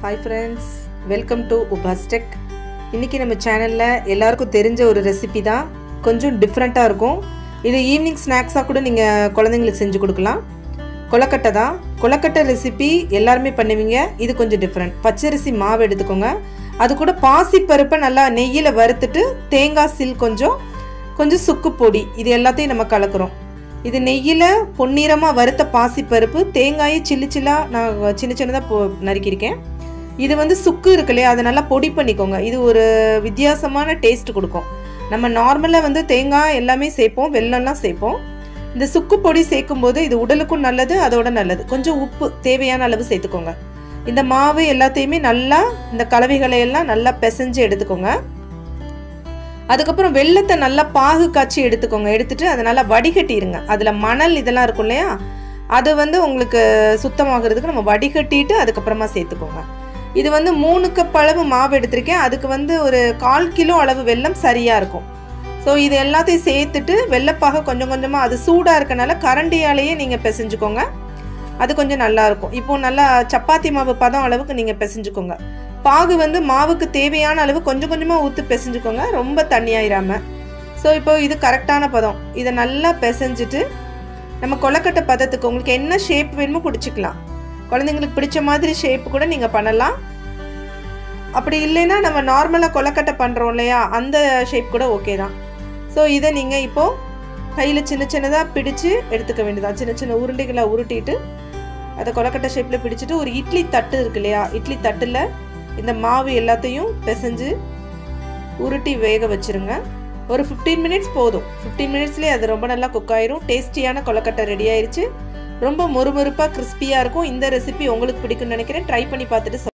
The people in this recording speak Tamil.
Hi friends, welcome to Ubha's Tech. இன்னைக்கு நம்ம சேனல்ல எல்லாருக்கும் தெரிஞ்ச ஒரு ரெசிபி தான். கொஞ்சம் டிஃபரண்டா இருக்கும். இது ஈவினிங் ஸ்நாக்ஸா கூட நீங்க குழந்தைகளுக்கு செஞ்சு கொடுக்கலாம். கொலக்கட்டை தான். கொலக்கட்டை ரெசிபி எல்லாரும் பண்ணுவீங்க. இது கொஞ்சம் டிஃபரண்ட். பச்சரிசி மாவு எடுத்துக்கோங்க. அது கூட பாசி பருப்பை நல்லா நெய்யில வறுத்துட்டு தேங்காய் சீல் கொஞ்சம் சுக்கு பொடி இது எல்லாத்தையும் நம்ம கலக்குறோம். இது நெய்யில பொன்னிறமா வறுத்த பாசி பருப்பு தேங்காயை சில்லிச்சில்லா நான் சின்னதா நறுக்கியிருக்கேன். இது வந்து சுக்கு இருக்கு இல்லையா, அதை நல்லா பொடி பண்ணிக்கோங்க. இது ஒரு வித்தியாசமான டேஸ்ட் கொடுக்கும். நம்ம நார்மலாக வந்து தேங்காய் எல்லாமே சேர்ப்போம், வெல்லம்லாம் சேர்ப்போம். இந்த சுக்கு பொடி சேர்க்கும் போது இது உடலுக்கும் நல்லது, அதோட நல்லது. கொஞ்சம் உப்பு தேவையான அளவு சேர்த்துக்கோங்க. இந்த மாவு எல்லாத்தையுமே நல்லா இந்த கலவைகளை எல்லாம் நல்லா பிசைஞ்சு எடுத்துக்கோங்க. அதுக்கப்புறம் வெல்லத்தை நல்லா பாகு காய்ச்சி எடுத்துக்கோங்க. எடுத்துட்டு அதை நல்லா வடிகட்டிடுங்க. அதில் மணல் இதெல்லாம் இருக்கும் இல்லையா, அது வந்து உங்களுக்கு சுத்தமாகிறதுக்கு நம்ம வடிகட்டிட்டு அதுக்கப்புறமா சேர்த்துக்கோங்க. இது வந்து 3 கப் அளவு மாவு எடுத்திருக்கேன். அதுக்கு வந்து ஒரு 1/4 கிலோ அளவு வெல்லம் சரியாக இருக்கும். ஸோ இது எல்லாத்தையும் சேர்த்துட்டு வெள்ளப்பாக கொஞ்சம் கொஞ்சமாக அது சூடாக இருக்கனால கரண்டியாலேயே நீங்கள் பிசைஞ்சுக்கோங்க. அது கொஞ்சம் நல்லாயிருக்கும். இப்போது நல்லா சப்பாத்தி மாவு பதம் அளவுக்கு நீங்கள் பிசைஞ்சுக்கோங்க. பாகு வந்து மாவுக்கு தேவையான அளவு கொஞ்சம் கொஞ்சமாக ஊற்றி பிசைஞ்சுக்கோங்க, ரொம்ப தண்ணியாயிராமல். ஸோ இப்போ இது கரெக்டான பதம். இதை நல்லா பிசைஞ்சிட்டு நம்ம கொலக்கட்டை பதத்துக்கு உங்களுக்கு என்ன ஷேப் வேணுமோ பிடிச்சிக்கலாம். குழந்தைங்களுக்கு பிடிச்ச மாதிரி ஷேப் கூட நீங்கள் பண்ணலாம். அப்படி இல்லைன்னா நம்ம நார்மலாக கொலக்கட்டை பண்ணுறோம் இல்லையா, அந்த ஷேப் கூட ஓகே தான். ஸோ இதை நீங்கள் இப்போது கையில் சின்னதாக பிடிச்சு எடுத்துக்க வேண்டியதான். சின்ன உருண்டைகளை உருட்டிட்டு அதை கொலக்கட்டை ஷேப்பில் பிடிச்சிட்டு ஒரு இட்லி தட்டு இருக்கு இல்லையா, இட்லி தட்டில் இந்த மாவு எல்லாத்தையும் பிசைஞ்சு உருட்டி வேக வச்சுருங்க. ஒரு 15 மினிட்ஸ் போதும். 15 மினிட்ஸ்லேயே அது ரொம்ப நல்லா குக் ஆயிரும். டேஸ்டியான கொலக்கட்டை ரெடி ஆயிடுச்சு. ரொம்ப மொறுமொறுப்பாக கிறிஸ்பியாக இருக்கும். இந்த ரெசிபி உங்களுக்கு பிடிக்கும்னு நினைக்கிறேன். ட்ரை பண்ணி பார்த்துட்டு